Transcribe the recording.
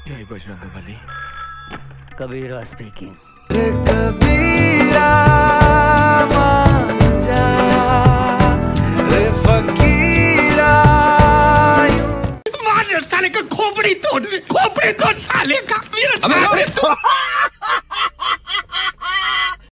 जय बजरंग बली। कबीरा स्पीकिंग। कबीरा मान जा रे फकीरा। मार साले का खोपड़ी तोड़ साले का मेरा